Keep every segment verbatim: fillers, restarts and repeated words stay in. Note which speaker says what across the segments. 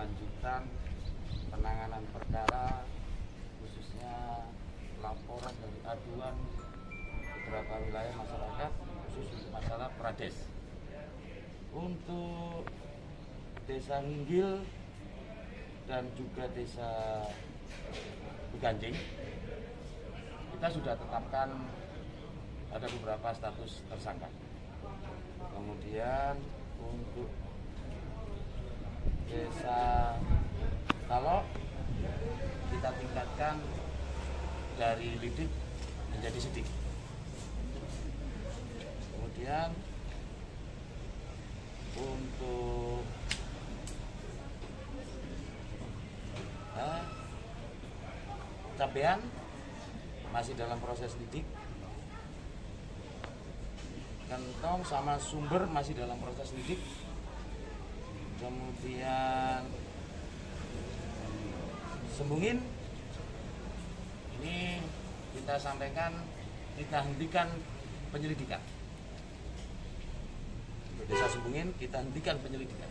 Speaker 1: lanjutan penanganan perkara, khususnya laporan dari aduan beberapa wilayah masyarakat khusus untuk masalah Prades. Untuk Desa Nginggil dan juga Desa Beganjing, kita sudah tetapkan ada beberapa status tersangka. Kemudian untuk Desa Talok kita tingkatkan dari lidik menjadi sidik. Kemudian untuk nah, Cabean masih dalam proses lidik. Kentong sama Sumber masih dalam proses lidik. Kemudian Sembungin ini kita sampaikan kita hentikan penyelidikan. Untuk Desa Sembungin kita hentikan penyelidikan.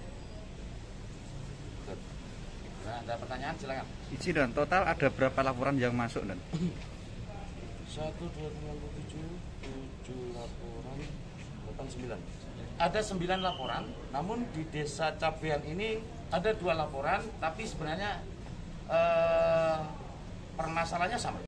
Speaker 1: Nah, ada pertanyaan silakan.
Speaker 2: Izin dan total ada berapa laporan yang masuk dan?
Speaker 1: Satu, dua, tiga, tujuh, tujuh laporan, delapan, sembilan. Ada sembilan laporan, namun di Desa Cabean ini ada dua laporan, tapi sebenarnya eh, permasalahannya sama.